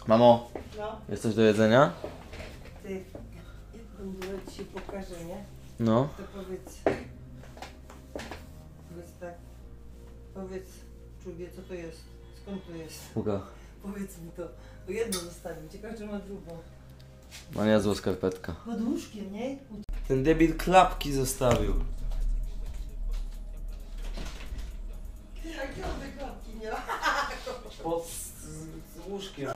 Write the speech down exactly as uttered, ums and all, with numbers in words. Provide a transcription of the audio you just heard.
Mamo, No, jest coś do jedzenia? ty, jak ci się pokaże, nie? No. To powiedz, powiedz tak, powiedz czubie, co to jest, skąd to jest, Puka. powiedz mi to, bo jedno zostawił, ciekawe czy ma drugą. Ma niezła skarpetka. Pod łóżkiem, nie? Ten debil klapki zostawił. A gdzie on te klapki miał? Pod z, z łóżkiem.